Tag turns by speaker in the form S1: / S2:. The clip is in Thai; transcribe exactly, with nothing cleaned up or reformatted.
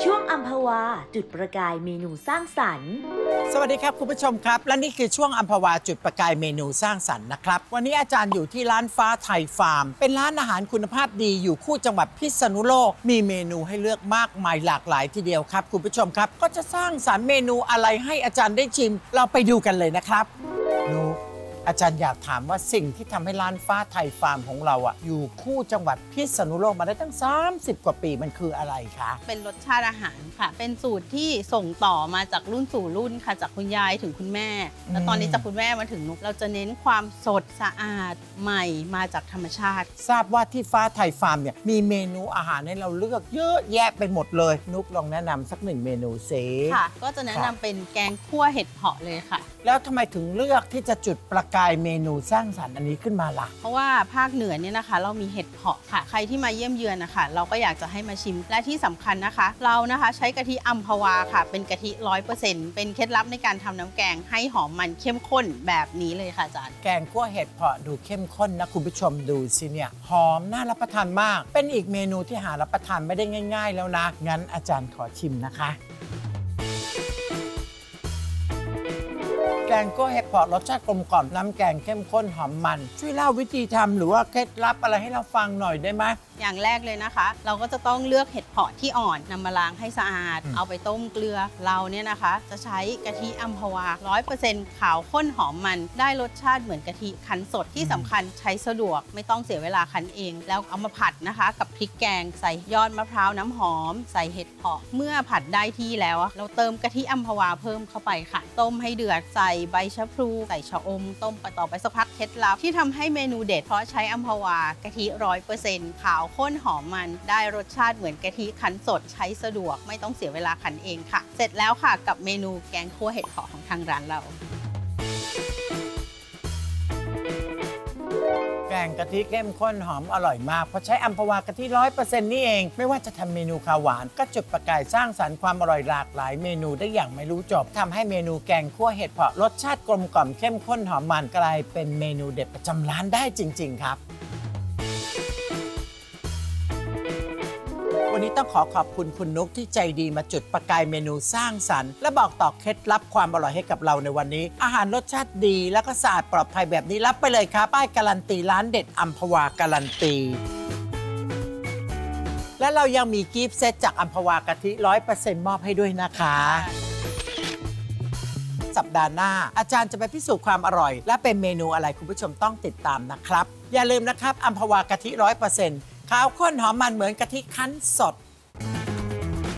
S1: ช่วงอัมพวาจุดประกายเมนูสร้างสรรค์
S2: สวัสดีครับคุณผู้ชมครับและนี่คือช่วงอัมพวาจุดประกายเมนูสร้างสรรค์นะครับวันนี้อาจารย์อยู่ที่ร้านฟ้าไทยฟาร์มเป็นร้านอาหารคุณภาพดีอยู่คู่จังหวัดพิษณุโลกมีเมนูให้เลือกมากมายหลากหลายทีเดียวครับคุณผู้ชมครับก็จะสร้างสรรค์เมนูอะไรให้อาจารย์ได้ชิมเราไปดูกันเลยนะครับนูอาจารย์อยากถามว่าสิ่งที่ทำให้ร้านฟ้าไทยฟาร์มของเราอ่ะอยู่คู่จังหวัดพิษณุโลกมาได้ตั้งสามสิบกว่าปีมันคืออะไรคะ
S3: เป็นรสชาติอาหารค่ะเป็นสูตรที่ส่งต่อมาจากรุ่นสู่รุ่นค่ะจากคุณยายถึงคุณแม่แล้วตอนนี้จากคุณแม่มาถึงนุกเราจะเน้นความสดสะอาดใหม่มาจากธรรมชาติ
S2: ทราบว่าที่ฟ้าไทยฟาร์มเนี่ยมีเมนูอาหารให้เราเลือกเยอะแยะไปหมดเลยนุกลองแนะนำสักหนึ่งเมนูเซ
S3: ค่ะก็จะแนะนำเป็นแกงคั่วเห็ดเผาะเลยค่ะ
S2: แล้วทำไมถึงเลือกที่จะจุดประกายเมนูสร้างสรรค์อันนี้ขึ้นมาล่ะ
S3: เพราะว่าภาคเหนือเนี่ยนะคะเรามีเห็ดเผาะค่ะใครที่มาเยี่ยมเยือนนะคะเราก็อยากจะให้มาชิมและที่สำคัญนะคะเรานะคะใช้กะทิอัมพวาค่ะเป็นกะทิ ร้อยเปอร์เซ็นต์ เป็นเคล็ดลับในการทำน้ำแกงให้หอมมันเข้มข้นแบบนี้เลยค่ะอาจารย์
S2: แกงคั่วเห็ดเผาะดูเข้มข้นนะคุณผู้ชมดูสิเนี่ยหอมน่ารับประทานมากเป็นอีกเมนูที่หารับประทานไม่ได้ง่ายๆแล้วนะงั้นอาจารย์ขอชิมนะคะแกงคั่วเห็ดเผาะรสชาติกลมกล่อมน้ำแกงเข้มข้นหอมมันช่วยเล่าวิธีทำหรือว่าเคล็ดลับอะไรให้เราฟังหน่อยได้ไหม
S3: อย่างแรกเลยนะคะเราก็จะต้องเลือกเห็ดเผาะที่อ่อนนำมาล้างให้สะอาดเอาไปต้มเกลือเราเนี่ยนะคะจะใช้กะทิอัมพวา ร้อยเปอร์เซ็นต์ ขาวข้นหอมมันได้รสชาติเหมือนกะทิคั้นสดที่สำคัญใช้สะดวกไม่ต้องเสียเวลาคั้นเองแล้วเอามาผัดนะคะกับพริกแกงใส่ยอดมะพร้าวน้ำหอมใส่เห็ดเผาะเมื่อผัดได้ที่แล้วเราเติมกะทิอัมพวาเพิ่มเข้าไปค่ะต้มให้เดือดใส่ใบชะพลูใส่ชะอมต้มไปต่อไปสักพักเคล็ดลับที่ทำให้เมนูเด็ดเพราะใช้อัมพวากะทิ ร้อยเปอร์เซ็นต์ ขาวข้นหอมมันได้รสชาติเหมือนกะทิคั้นสดใช้สะดวกไม่ต้องเสียเวลาคั้นเองค่ะเสร็จแล้วค่ะกับเมนูแกงคั่วเห็ดเผาะของทางร้านเรา
S2: แกงกะทิเข้มข้นหอมอร่อยมากเพราะใช้อัมพวากะทิ ร้อยเปอร์เซ็นต์ นี่เองไม่ว่าจะทำเมนูข้าวหวานก็จุดประกายสร้างสรรค์ความอร่อยหลากหลายเมนูได้อย่างไม่รู้จบทำให้เมนูแกงคั่วเห็ดเผาะรสชาติกลมกล่อมเข้มข้นหอมมันกลายเป็นเมนูเด็ดประจำร้านได้จริงๆครับวันนี้ต้องขอขอบคุณคุณนุกที่ใจดีมาจุดประกายเมนูสร้างสรรค์และบอกต่อเคล็ดลับความอร่อยให้กับเราในวันนี้อาหารรสชาติดีแล้วก็สะอาดปลอดภัยแบบนี้รับไปเลยครับป้ายการันตีร้านเด็ดอัมพวาการันตีและเรายังมีกิฟต์เซตจากอัมพวากะทิ ร้อยเปอร์เซ็นต์ มอบให้ด้วยนะคะสัปดาห์หน้าอาจารย์จะไปพิสูจน์ความอร่อยและเป็นเมนูอะไรคุณผู้ชมต้องติดตามนะครับอย่าลืมนะครับอัมพวากะทิ ร้อยเปอร์เซ็นต์ ขาวข้นหอมมันเหมือนกะทิคั้นสด